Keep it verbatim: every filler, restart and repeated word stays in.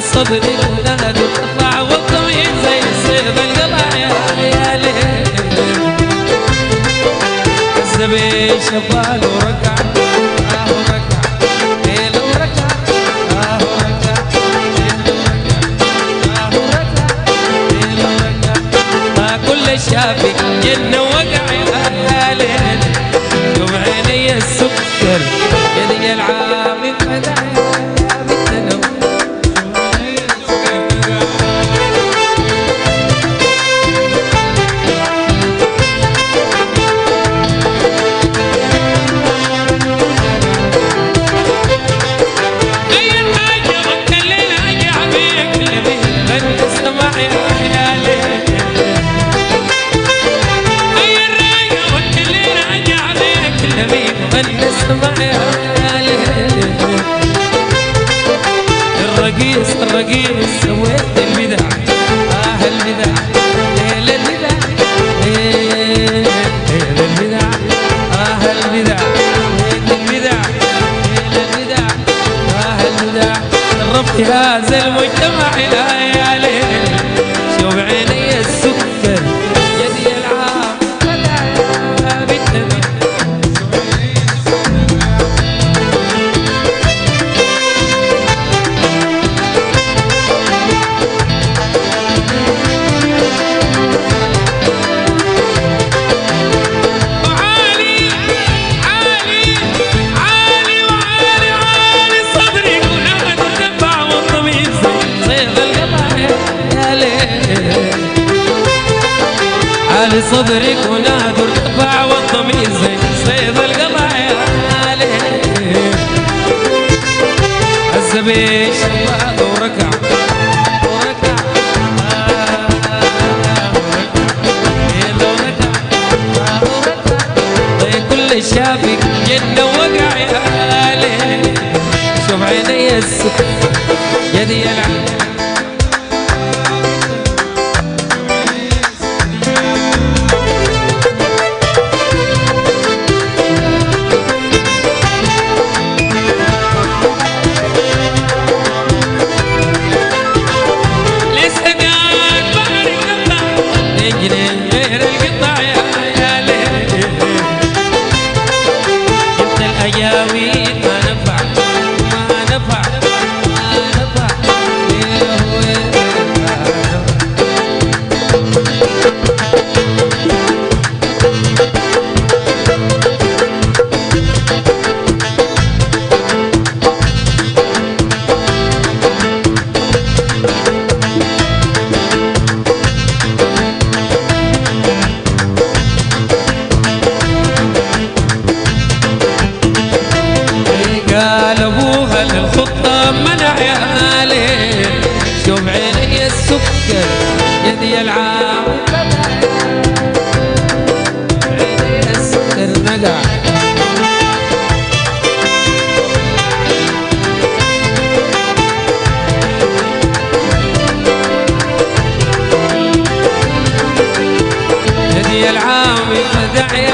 صدري ونادي تطلع والضمير زي الصيد القضاء يا ليل. الزبي شفال وركع آه وركع ليل وركع آه وركع ليل وركع آه وركع ليل وركع. ما كل شافي جنة وقع يا ليل. شوف عيني السكر يدي العامي فدع يا بنت لو. الرقيص الرقيص سويت البدع آه البدع ليل البدع ليل البدع آه البدع ليل البدع ليل البدع آه البدع. شرفت هذا المجتمع يا ليل. شوف عيني السكر يدي العام فدع يا بنت. علي صدرك ونادر ارتفع والضمير زي صيد القضاء يا ليل. الزبي شفال وركع وركع آه وركع ليل وركع آه وركع. طيب كل شافك جنة وقع يا ليل. شوف عيني السكر يدي العين. قال ابوها للخطة منع يا ليل. شوف عيني السكر يدي العام عيني السكر نقع. يدي العام فدع